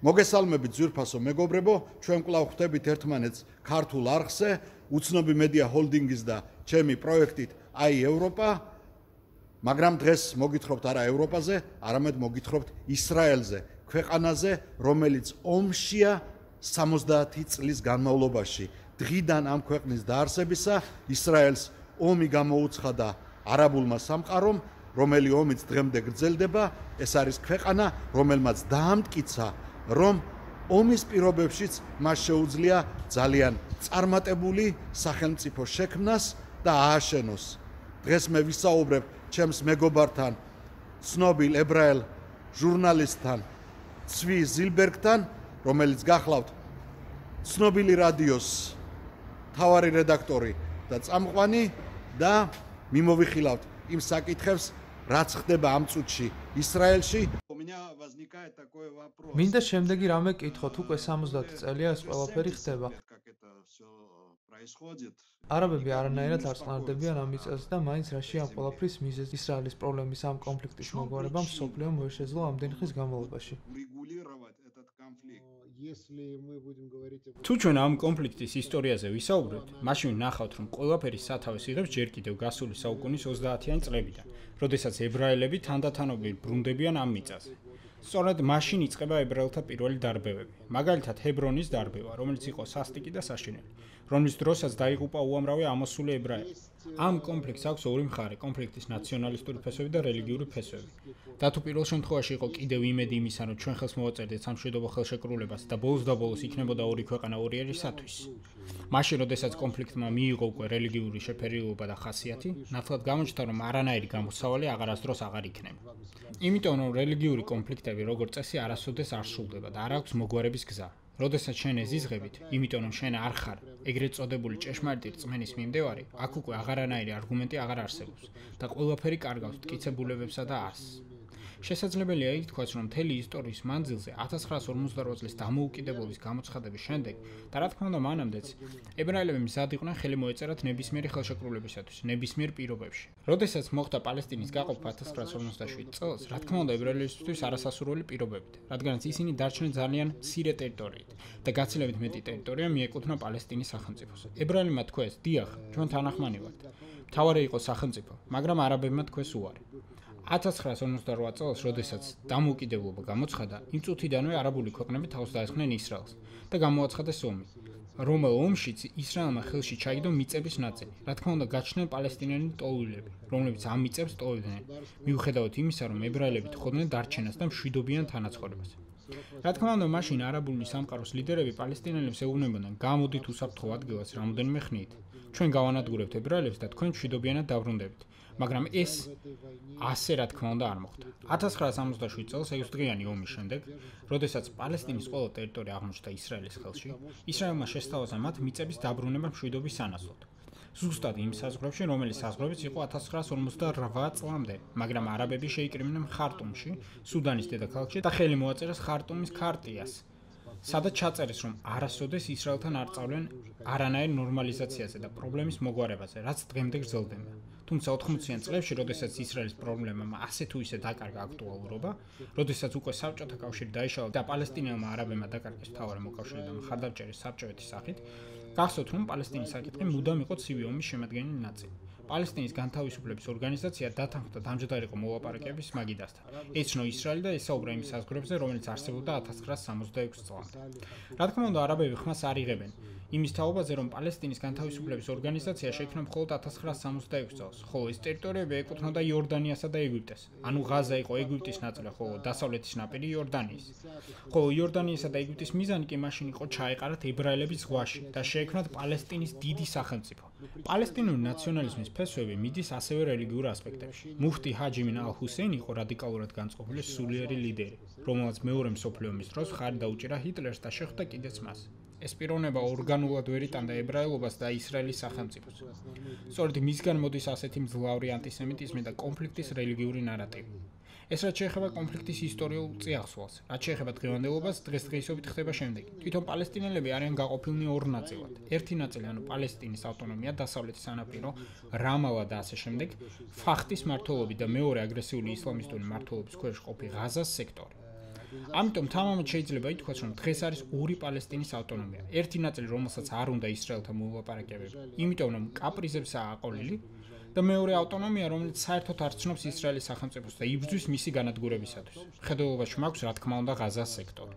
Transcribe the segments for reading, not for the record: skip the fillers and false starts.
მოგესალმებით ძვირფასო მეგობრებო, ჩვენ კვლავ ხვდებით ერთმანეთს ქართულ არხზე, უცნობი მედია ჰოლდინგის და ჩემი პროექტით აი ევროპა, მაგრამ დღეს მოგითხრობთ არა ევროპაზე, არამედ მოგითხრობთ ისრაელზე, ქვეყანაზე, რომელიც ომშია 70 წლის განმავლობაში. დღიდან ამ ქვეყნის დაარსებისა ისრაელს ომი გამოუცხადა არაბულმა სამყარომ, რომელი ომიც დღემდე გრძელდება, ეს არის ქვეყანა, რომელმაც დაამტკიცა, რომ ომის პირობებშიც მას შეუძლია ძალიან წარმატებული სახელმწიფო შექმნას და ააშენოს. დღეს მე ვისაუბრებ ჩემს მეგობართან, ცნობილ ებრაელ ჟურნალისტთან, ცვი ზილბერგთან, რომელიც გახლავთ ცნობილი რადიოს მთავარი რედაქტორი და წამყვანი და მიმოვიხილავთ იმ საკითხებს, რაც ხდება ამ წუთში ისრაელში. მინდა შემდეგი რამე კითხოთ, უკვე 70 წელია ეს ყველაფერი ხდება. არაბები არანაირად არ წყნარდებიან ამ მიწაზე და მაინც რაშია ამ ყველაფრის მიზეზი. ისრაელის პრობლემის ამ კონფლიქტის მოგვარება მსოფლიომ ვერ შეძლო ამდენი ხნის განმავლობაში. თუ ჩვენ ამ კონფლიქტის ისტორიაზე ვისაუბრებთ, მაშინ ვნახავთ, რომ ყველაფერი სათავეს იღებს ჯერ კიდევ გასული საუკუნის 30-იანი წლებიდან, როდესაც ებრაელები თანდათანობით ბრუნდებიან ამ მიწაზე. სწორედ მაშინ იწყება ებრაელთა პირველი დარბევები, მაგალითად ჰებრონის დარბევა, რომელიც იყო სასტიკი და საშინელი, რომლის დროსაც დაიღუპა უამრავი ამოსული ებრაელი. ამ კონფლიქტს აქვს ორი მხარე, კონფლიქტის ნაციონალისტური ფესვები და რელიგიური ფესვები. და თუ პირველ შემთხვევაში იყო კიდევ იმედი იმისა, რომ ჩვენ ხელს მოვაწერდეთ სამშვიდობო ხელშეკრულებას და ბოლოს იქნებოდა ორი ქვეყანა ორი ერისათვის. მაშინ, როდესაც კონფლიქტმა მიიღო უკვე რელიგიური შეფერილობა და ხასიათი, ნათლად გამოჩნდა, რომ არანაირი გამოსავალი აღარასდროს აღარ იქნება. იმიტომ, რომ რელიგიური კონფლიქტები როგორც წესი არასოდეს არ სრულდება და არ აქვს მოგვარების გზა. როდესაც შენ ეზიზღებით, იმიტომ რომ შენ არ ხარ ეგრეთ წოდებული ჭეშმარიტი რწმენის მიმდევარი, აქ უკვე აღარანაირი არგუმენტი აღარ არსებობს და ყველაფერი კარგავს მტკიცებულებებსა და არსს. შესაძლებელია ითქვას, რომ მთელი ისტორიის მანძილზე 1948 წლის დამოუკიდებლობის გამოცხადების შემდეგ და რა თქმა უნდა მანამდეც ებრაელები მზად იყვნენ ხელი მოეწერათ ნებისმიერი ხელშეკრულებისათვის, ნებისმიერ პირობებში. როდესაც მოხდა პალესტინის გაყოფა 1947 წელს, რა თქმა უნდა ებრაელებისთვის არასასურველი პირობებით, რადგანაც ისინი დარჩნენ ძალიან მცირე ტერიტორიით და გაცილებით მეტი ტერიტორია მიეკუთვნა პალესტინის სახელმწიფოს. ებრაელებმა თქვეს, დიახ, ჩვენ თანახმანი ვართ. მთავარი იყო სახელმწიფო, მაგრამ არაბებმა თქვეს უარი. 1948 წელს, როდესაც დამოუკიდებლობა გამოცხადა, იმ წუთიდანვე არაბული ქვეყნები თავს დაესხნენ ისრაელს და გამოაცხადეს ომი, რომელ ომშიც ისრაელმა ხელში ჩაიგდო მიწების ნაწილი. რა თქმა უნდა, გაჩნდნენ პალესტინელი ტოვილები, რომლებიც ამ მიწებს ტოვებდნენ, მიუხედავად იმისა, რომ ებრაელები თხოვდნენ დარჩენას და მშვიდობიან თანაცხოვრებას. რა თქმა უნდა, მაშინ არაბული სამყაროს ლიდერები პალესტინელებს ეუბნებოდნენ, გამოდით უსაფრთხო ადგილას რამოდენიმე ხნით. ჩვენ გავანადგურებთ ებრაელებს და თქვენ მშვიდობიანად დაბრუნდებით. მაგრამ ეს ასე რა თქმა უნდა არ მოხდა. 1967 წელს 6 დღიანი ომის შემდეგ, როდესაც პალესტინის ყველა ტერიტორია აღმოჩნდა ისრაელის ხელში, ისრაელმა შესთავაზა მათ მიწების დაბრუნება მშვიდობის სანაცვლოდ. ზუსტად იმ საზღვრებში, რომელიც საზღვრებიც იყო 1948 წლამდე, მაგრამ არაბები შეიკრიბნენ ხარტუმში, სუდანის დედაქალაქში და ხელი მოაწერეს ხარტუმის ქარტიას, სადაც ჩაწერეს, რომ არასოდეს ისრაელთან არ წავლენ არანაირ ნორმალიზაციაზე და პრობლემის მოგვარებაზე, რაც დღემდე გრძელდება. თუმცა 80-იან წლებში, როდესაც ისრაელის პრობლემამ ასე თუ ისე დაკარგა აქტუალურობა, როდესაც უკვე საბჭოთა კავშირი დაიშალა და პალესტინელმა არაბებმა დაკარგეს მთავარი მოკავშირე და მხარდამჭერი საბჭოეთის სახით, გახსოვთ, რომ პალესტინის საკითხი მუდამ იყო ცივი ომის შემადგენელი ნაწილი. პალესტინის განთავისუფლების ორგანიზაცია დათანხმდა დამჯდარიყო მოლაპარაკებების მაგიდასთან. ეცნო ისრაელი და ესაუბრა იმ საზღვრებზე, რომელიც არსებობდა 1966 წლამდე. რა თქმა უნდა, არაბები ხმას არ იღებენ იმის თაობაზე, რომ პალესტინის განთავისუფლების ორგანიზაცია შეიქმნა მხოლოდ 1966 წელს, ხოლო ეს ტერიტორიები ეკუთვნოდა იორდანიასა და ეგვიპტეს. ანუ ღაზა იყო ეგვიპტის ნაწილი, ხოლო დასავლეთის ნაპირი იორდანიის. ხოლო იორდანიასა და ეგვიპტის მიზანი კი მაშინ იყო ჩაეყარათ ებრაელები ზღვაში და შეექმნათ პალესტინის დიდი სახელმწიფო. პალესტინური ნაციონალიზმის ფესვები მიდის ასევე რელიგიურ ასპექტებში. მუფტი ჰაჯი მინ ალ-ჰუსეინი იყო რადიკალურად განწყობილი სულიერი ლიდერი, რომელმაც მეორე მსოფლიო ომის დროს ხარი დაუჭირა ჰიტლერს და შეხვდა კიდეც მას. ეს პიროვნება ორგანულად ვერ იტანდა ებრაელობას და ისრაელის სახელმწიფოს. სწორედ მისგან მოდის ასეთი მძლავრი ანტისემიტიზმი და კონფლიქტის რელიგიური ნარატივი. ეს რაც შეეხება კონფლიქტის ისტორიულ წიაღსვლას, რაც შეეხება დღევანდელობას, დღესდღეობით ხდება შემდეგი. თვითონ პალესტინელები არიან გაყოფილნი ორ ნაწილად. ერთი ნაწილი, ანუ პალესტინის ავტონომია, დასავლეთის სანაპირო, რამალა და ასე შემდეგ, ფახტის მმართველობით და მეორე აგრესიული ისლამისტური მმართველობის ქვეშ ყოფი ღაზას სექტორი. ამიტომ თამამად შეიძლება ითქვას, რომ დღეს არის ორი პალესტინის ავტონომია. ერთი ნაწილი, რომელსაც არ უნდა ისრაელთან მოლაპარაკებები, იმიტომ რომ კაპრიზებსაა აყოლილი, და მეორე ავტონომია, რომელიც საერთოდ არ ცნობს ისრაელის სახელმწიფოს და იბრძვის მისი განადგურებისათვის. ხედველობაში მაქვს, რა თქმა უნდა, ღაზას სექტორი.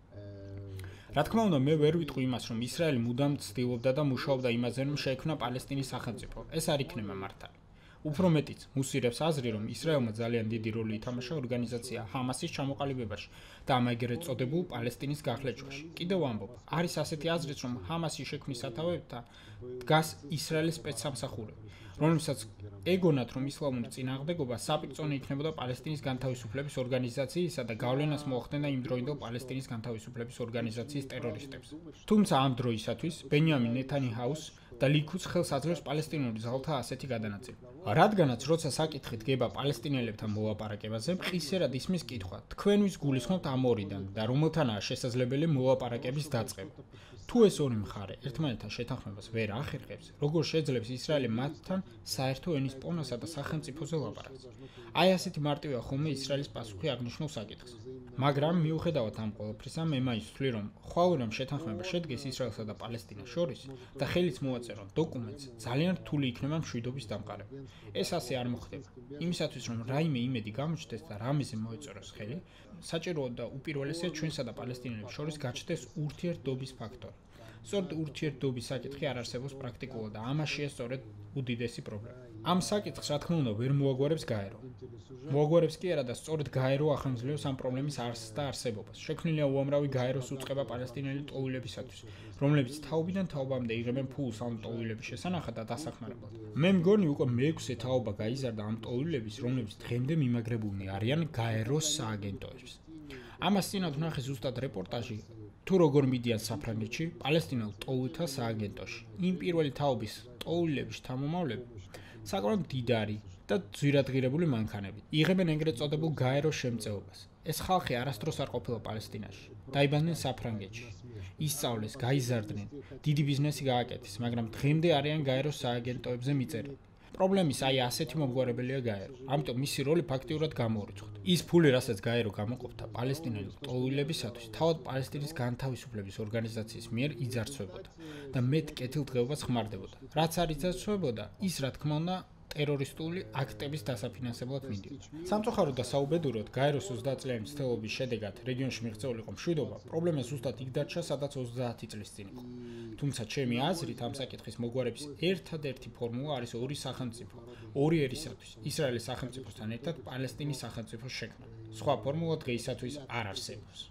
რა თქმა უნდა, მე ვერ ვიტყვი იმას, რომ ისრაელი მუდამ ცდილობდა და მუშაობდა იმაზე, რომ შეექმნა პალესტინის სახელმწიფო. ეს არ იქნება მართალი. უფრო მეტიც, მუსირებს აზრი, რომ ისრაელმა ძალიან დიდი როლი ითამაშა ორგანიზაცია ჰამასის ჩამოყალიბებაში და ამ ეგრეთ წოდებულ პალესტინის გახლეჭვაში. კიდევ ვამბობ, არის ასეთი აზრიც, რომ ჰამასის შექმნის სათავეებთან დგას ისრაელის სპეცსამსახურები, რომელსაც ეგონათ, რომ ისლამური წინააღმდეგობა საპირწონე იქნებოდა პალესტინის განთავისუფლების ორგანიზაციისა და გავლენას მოახდენდა იმდროინდელ პალესტინის განთავისუფლების ორგანიზაციის ტერორისტებს. თუმცა ამ დროისათვის ბენიამინ ნეთანიაჰუს და ლიქუდს ხელს აძლევს პალესტინური ძალთა ასეთი გადანაწილი. რადგანაც როცა საკითხი დგება პალესტინელებთან მოლაპარაკებაზე, მყისერად ისმის კითხვა, თქვენ ვის გულისხმობთ ამ ორიდან და რომელთანაა შესაძლებელი მოლაპარაკების დაწყება. თუ ეს ორი მხარე ერთმანეთთან შეთანხმებას ვერ ახერხებს, როგორ შეძლებს ისრაელი მათთან საერთო ენის პონასა და სახელმწიფოზე ლაპარაკს? აი ასეთი მარტივია ხოლმე ისრაელის პასუხი აღნიშნულ საკითხს. მაგრამ მიუხედავად ამ ყველაფრისა, მე მაინც ვთვლი, რომ ხვალ-რომ შეთანხმება შედგეს ისრაელსა და პალესტინას შორის და ხელიც მოაწერონ დოკუმენტს, ძალიან რთული იქნება მშვიდობის დამყარება. ეს ასე არ მოხდება. იმისათვის, რომ რაიმე იმედი გამოჩნდეს და რამეზე მოეწეროს ხელი, საჭიროა და უპირველესია ჩვენსა და პალესტინელებს შორის გაჩნდეს ურთიერთდობის ფაქტორი. სწორედ ურთიერთდობის საკითხი არ არსებობს პრაქტიკულად და ამაშია სწორედ უდიდესი პრობლემა. ამ საკითხს, რა თქმა უნდა, ვერ მოაგვარებს გაერო. მოაგვარებს კი არა და სწორედ გაერო ახამძლევს ამ პრობლემის არსს და არსებობას. შექმნილია უამრავი გაეროს უწყება პალესტინელი ტოვილებისათვის, რომლებიც თაობიდან თაობამდე იღებენ ფულს ამ ტოვილების შესანახად და დასახმარებლად. მე მგონი უკვე მეექვსე თაობა გაიზარდა ამ ტოვილების, რომლებიც დღემდე მიმაგრებულნი არიან გაეროს სააგენტოებს. ამას წინათ ვნახე ზუსტად რეპორტაჟი თუ როგორ მიდიან საფრანგეთში პალესტინელ ტოვილთა სააგენტოში. იმ პირველი თაობის ტოვილების შთამომავლები საკმაოდ დიდარი და ძვირადღირებული მანქანებით იღებენ ეგრეთ წოდებულ გაეროს შემწეობას. ეს ხალხი არასდროს არ ყოფილა პალესტინაში. დაიბადნენ საფრანგეთში. ისწავლეს, გაიზარდნენ, დიდი ბიზნესი გააკეთეს, მაგრამ დღემდე არიან გაეროს სააგენტოებზე მიწერილი. პრობლემის აი ასეთი მომგვარებელია გაერო. ამიტომ მისი როლი ფაქტიურად გამოურიცხოთ. ის ფული, რასაც გაერო გამოყოფდა პალესტინელი ტოვილებისათვის, თავად პალესტინის განთავისუფლების ორგანიზაციის მიერ იძარცვებოდა და მეტ კეთილდღეობას ხმარდებოდა. რაც არ იძარცვებოდა, ის რა თქმა უნდა ტერორისტული აქტების დასაფინანსებლად მიდიოდა. სამწუხაროდ და საუბედუროდ, გაეროს 30 წლიანი მცდელობის შედეგად რეგიონში მიღწეული იყო მშვიდობა, პრობლემა ზუსტად იქ დარჩა, სადაც 30 წლის წინ იყო. თუმცა ჩემი აზრით, ამ საკითხის მოგვარების ერთადერთი ფორმულა არის ორი სახელმწიფო, ორი ერისათვის, ისრაელის სახელმწიფოსთან ერთად პალესტინის სახელმწიფოს შექმნა. სხვა ფორმულა დღეისათვის არ არსებობს.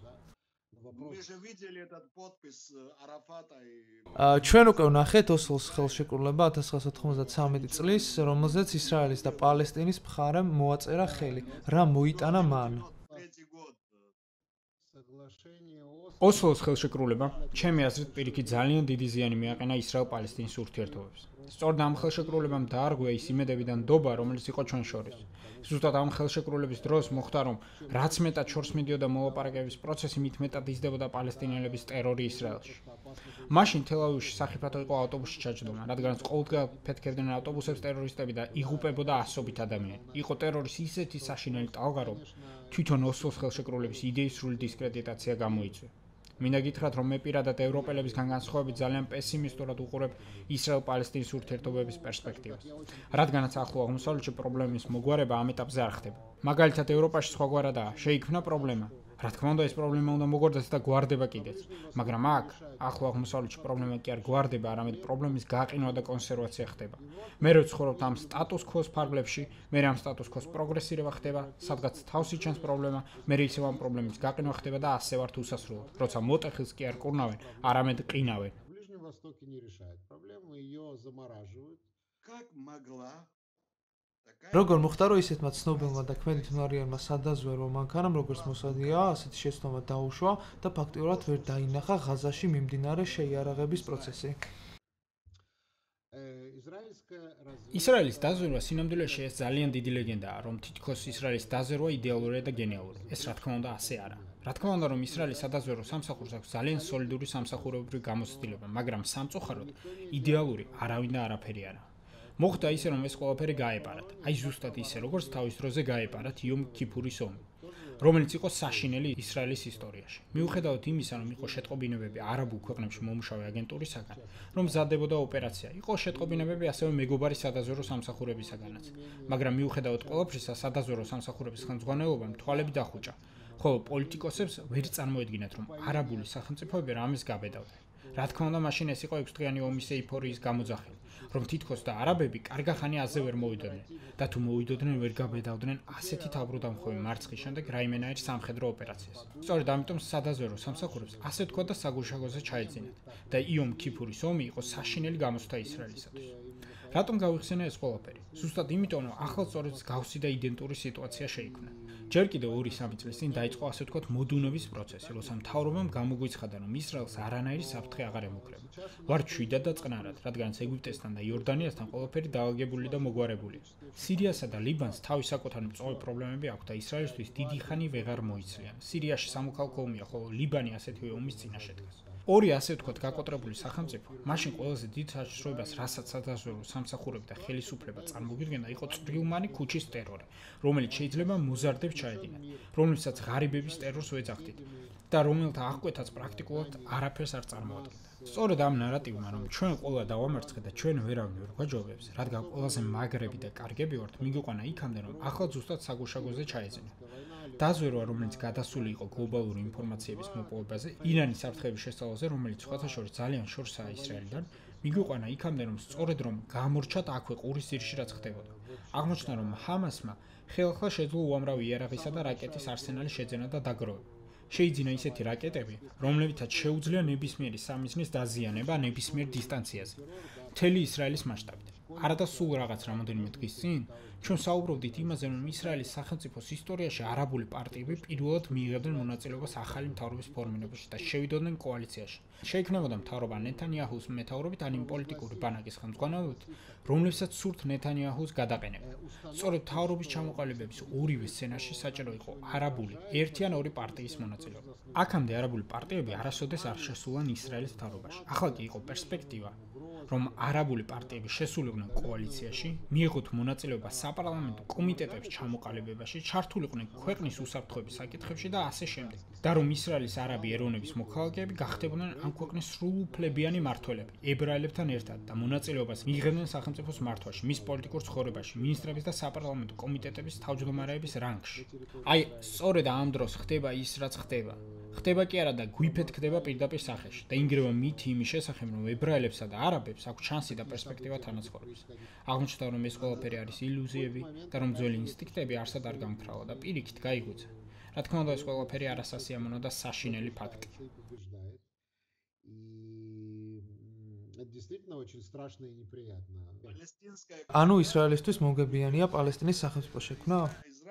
ჩვენ უკვე ვნახეთ ოსლოს ხელშეკრულება 1993 წლის, რომელზეც ისრაელის და პალესტინის მხარემ მოაწერა ხელი. რა მოიტანა მან? ოსლოს ხელშეკრულება, ჩემი აზრით, პირიქით ძალიან დიდი ზიანი მიაყენა ისრაელ-პალესტინის ურთიერთობებს. სწორედ ამ ხელშეკრულებამ დაარღვია ის იმედები და ნდობა, რომელიც იყო ჩვენ შორის. ზუსტად ამ ხელშეკრულების დროს მოხდა, რომ რაც მეტად შორს მიდიოდა მოლაპარაკების პროცესი, მით მეტად იზრდებოდა პალესტინელების ტერორი ისრაელში. მაშინ თელ-ავივში სახიფათო იყო ავტობუსში ჩაჯდომა, რადგანაც ყოველდღე ფეთქებდნენ ავტობუსებს ტერორისტები და იღუპებოდა ასობით ადამიანი. იყო ტერორის ისეთი საშინელი ტალღა, რომ თვითონ ოსლოს ხელშეკრულების იდეის სრული დისკრედიტაცია გამოიწვია. მინდა გითხრათ, რომ მე პირადად ევროპელებისგან განსხვავებით ძალიან პესიმისტურად უყურებ ისრაელ-პალესტინის ურთიერთობების პერსპექტივას. რადგანაც ახლო აღმოსავლეთში პრობლემის მოგვარება ამ ეტაპზე არ ხდება. მაგალითად, ევროპაში სხვაგვარადაა, შეიქმნა პრობლემა. რა თქმა უნდა, ეს პრობლემა უნდა მოგვარდეს და გვარდება კიდეც. მაგრამ აქ, ახლო აღმოსავლეთში პრობლემა კი არ გვარდება, არამედ პრობლემის გაყინვა და კონსერვაცია ხდება. მე რო ვცხოვრობ ამ სტატუს ქვოს ფარგლებში, მე ამ სტატუს ქვოს პროგრესირება ხდება, სადღაც თავსი ჩანს პრობლემა, მე ისევ ამ პრობლემის გაყინვა ხდება და ასე ვართ უსასრულოდ. როცა მოტეხილს კი არ კურნავენ, არამედ ყინავენ. როგორ მოხდა, რომ ისეთმა ცნობილმა და ქმედითმარიანმა სადაზვერვო მანქანამ, როგორც მოსადია, ასეთი შეცდომა დაუშვა და ფაქტიურად ვერ დაინახა ღაზაში მიმდინარე შეიარაღების პროცესი? ისრაელის დაზვერვა სინამდვილეში ეს ძალიან დიდი ლეგენდაა, რომ თითქოს ისრაელის დაზვერვა იდეალურია და გენიალური. ეს რა თქმა უნდა ასე არა. რა თქმა უნდა, რომ ისრაელის სადაზვერვო სამსახურს აქვს ძალიან სოლიდური სამსახურებრივი გამოცდილება, მაგრამ სამწუხაროდ იდეალური არავინ და არაფერი არა. მოხდა ისე, რომ ეს ყველაფერი გაეპარათ. აი ზუსტად ისე, როგორც თავის დროზე გაეპარათ იომ კიფურის ომი. რომელიც იყო საშინელი ისრაელის ისტორიაში. მიუხედავად იმისა, რომ იყო შეტყობინებები არაბულ ქვეყნებში მომუშავე აგენტურისაგან, რომ მზადდებოდა ოპერაცია, იყო შეტყობინებები ასევე მეგობარი სადაზვერო სამსახურებისაგანაც. მაგრამ მიუხედავად ყველაფრისა, სადაზვერო სამსახურების ხელმძღვანელობამ თვალები დახუჭა, ხოლო პოლიტიკოსებს ვერ წარმოედგინათ, რომ არაბული სახელმწიფოები რამეს გაბედავდნენ. რა თქმა უნდა, მაშინ ეს იყო 6 დღიანი ომის ეიფორიის გამოძახილი, რომ თითქოს და არაბები კარგახანი ასე ვერ მოვიდოდნენ და თუ მოვიდოდნენ, ვერ გაბედავდნენ ასეთი თავბრუდამხვევი მარცხის შემდეგ რაიმენაირ სამხედრო ოპერაციას. სწორედ ამიტომ სადაზვერო სამსახურებს ასე თქვა და საგუშაგოზე ჩაეძინათ და იომ ქიფურის ომი იყო საშინელი გამოცდა ისრაელისათვის. რატომ გავიხსენე ეს ყველაფერი? ზუსტად იმიტომ, რომ ახლა სწორედ გავსი და იდენტური სიტუაცია შეიქმნა. ჯერ კიდევ 2-3 წლის წინ დაიწყო ასე ვთქვათ მოდუნების პროცესი, როცა მთავრობამ გამოგვიცხადა, რომ ისრაელს არანაირი საფრთხე აღარ ემუქრება. ვარ ჩვიდად და წყნარად, რადგანაც ეგვიპტესთან და იორდანიასთან ყველაფერი დაალაგებული და მოგვარებულია. სირიასა და ლიბანს თავის საკუთარი მწვავე პრობლემები აქვს და ისრაელისთვის დიდი ხანი ვეღარ მოიცლიან. სირიაში სამოქალაქო ომია, ხოლო ლიბანი ასეთივე ომის წინაშე დგას. ორი ასე ვთქვათ გაკოტრებული სახელმწიფო, მაშინ ყველაზე დიდ საშიშროებას, რასაც სადაზვერო სამსახურები და ხელისუფლება წარმოგიდგენდა, იყო წვრილმანი ქუჩის ტერორი, რომელიც შეიძლება მოზარდებს ჩაედინათ, რომლებსაც ღარიბების ტერორს ვეძახდით და რომელთა აღკვეთაც პრაქტიკულად არაფერს არ წარმოადგენდა. სწორედ ამ ნარატივმა, რომ ჩვენ ყველა დავამარცხეთ და ჩვენ ვერავინ ვერ გვაჯობებს, რადგან ყველაზე მაგრები და კარგები ვართ, მიგვიყვანა იქამდე, რომ ახლა ზუსტად საგუშაგოზე ჩაეძინათ. დაზვერვა, რომელიც გადასული იყო გლობალური ინფორმაციების მოპოვებაზე, ირანის საფრთხების შესწავლაზე, რომელიც სხვათა შორის ძალიან შორსაა ისრაელიდან, მიგვიყვანა იქამდე, რომ სწორედ რომ გამორჩათ აქვე ყურის ძირში რაც ხდებოდა. აღმოჩნდა, რომ ჰამასმა ხელახლა შეძლო უამრავი იარაღისა და რაკეტის არსენალის შეძენა და დაგროვება. შეიძინა ისეთი რაკეტები, რომლებითაც შეუძლია ნებისმიერი სამიზნის დაზიანება ნებისმიერ დისტანციაზე, მთელი ისრაელის მასშტაბით. არადა სულ რაღაც რამოდენიმე დღის წინ ჩვენ საუბრობდით იმაზე, რომ ისრაელის სახელმწიფოს ისტორიაში არაბული პარტიები პირველად მიიღებდნენ მონაწილეობას ახალი მთავრობის ფორმირებაში და შევიდოდნენ კოალიციაში. შეიქმნებოდა მთავრობა ნეთანიაჰუს მეთაურობით ან იმ პოლიტიკური ბანაკის ხელმძღვანელობით, რომლებსაც სურთ ნეთანიაჰუს გადაყენება. სწორედ მთავრობის ჩამოყალიბების ორივე სცენაში საჭირო იყო არაბული ერთი ან ორი პარტიის მონაწილეობა. აქამდე არაბული პარტიები არასოდეს არ შესულან ისრაელის მთავრობაში. ახლა კი იყო პერსპექტივა, რომ არაბული პარტიები შესულიყვნენ კოალიციაში, მიიღოთ მონაწილეობა საპარლამენტო კომიტეტების ჩამოყალიბებაში, ჩართულიყვნენ ქვეყნის უსაფრთხოების საკითხებში და ასე შემდეგ. და რომ ისრაელის არაბი ეროვნების მოქალაქეები გახდებოდნენ ამ ქვეყნის სრულუფლებიანი მმართველები, ებრაელებთან ერთად და მონაწილეობას მიიღებდნენ სახელმწიფოს მართვაში, მის პოლიტიკურ ცხოვრებაში, მინისტრების და საპარლამენტო კომიტეტების თავმჯდომარეების რანგში. აი, სწორედ ამ დროს ხდება ის, რაც ხდება. ხდება კი არა და გვიფეთ ხდება პირდაპირ სახეში და ინგრევა მითი იმის შესახებ, რომ ებრაელებსა და არაბებს აქვს შანსი და პერსპექტივა თანაცხოვრების. აღმოჩნდა, რომ ეს ყველაფერი არის ილუზიები და რომ ძველი ინსტინქტები არსად არ გამქრალა და პირიქით გაიღვიძა. რა თქმა უნდა, ეს ყველაფერი არასასიამოვნო და საშინელი ფაქტია. ანუ ისრაელისთვის მოგებიანია პალესტინის სახელმწიფო შექმნა?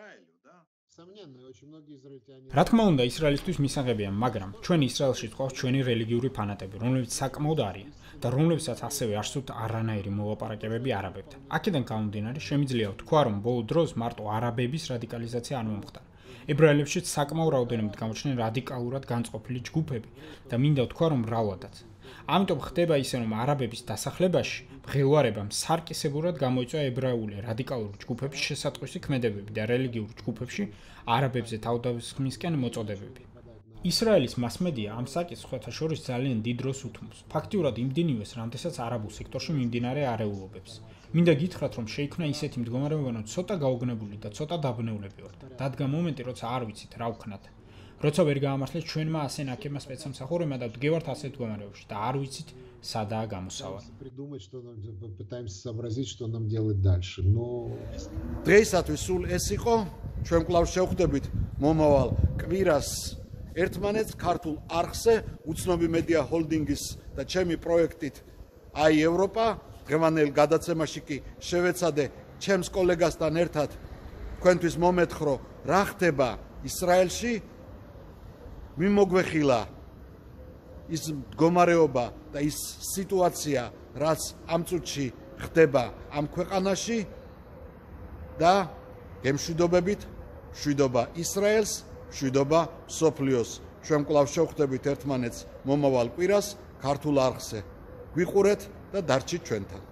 რა თქმა უნდა, ისრაელისთვის მისაღებია, მაგრამ ჩვენ ისრაელში გვყავს ჩვენი რელიგიური ფანატები, რომლებიც საკმაოდ არიან და რომლებსაც ასევე არ სურთ არანაირი მოლაპარაკებები არაბებთან. აქედან გამომდინარე, შემიძლია ვთქვა, რომ ბოლო დროს მარტო არაბების რადიკალიზაცია არ მომხდარა. ებრაელებშიც საკმაო რაოდენობით გამოჩნდნენ რადიკალურად განწყობილი ჯგუფები და მინდა ვთქვა, რომ მრავლადაც. ამიტომ ხდება ისე, რომ არაბების დასახლებაში მღელვარებამ სარკისებურად გამოიწვია ებრაული რადიკალური ჯგუფების შესატყვისი ქმედებები და რელიგიურ ჯგუფებში არაბებზე თავდასხმისკენ მოწოდებები. ისრაელის მასმედია ამ საკითხს სხვათა შორის ძალიან დიდ როლს უთმობს. ფაქტიურად იმდენივეს, რამდენსაც არაბულ სექტორში მიმდინარე არეულობებს. მინდა გითხრათ, რომ შეიქმნა ისეთი მდგომარეობა, რომ ცოტა გაუგნებული და ცოტა დაბნეულები ვართ. დადგა მომენტი, როცა არ ვიცით რა ვქნათ. როცა ვერ გაამართლეთ ჩვენმა ასე ნაკებმა სპეცსამსახურებმა და ვდგევართ ასეთ მდგომარეობაში და არ ვიცით სადაა გამოსავალი. დღეისათვის სულ ეს იყო. ჩვენ კვლავ შევხვდებით მომავალ კვირას ერთმანეთს ქართულ არხზე, უცნობი მედია ჰოლდინგის და ჩემი პროექტით აი ევროპა. დღევანდელ გადაცემაში კი შევეცადე ჩემს კოლეგასთან ერთად თქვენთვის მომეთხრო რა ხდება ისრაელში. მიმოგვეხილა ის მდგომარეობა და ის სიტუაცია, რაც ამ წუთში ხდება ამ ქვეყანაში და გემშვიდობებით, მშვიდობა ისრაელს, მშვიდობა მსოფლიოს. ჩვენ კვლავ შევხვდებით ერთმანეთს მომავალ კვირას ქართულ არხზე. გვიყურეთ და დარჩით ჩვენთან.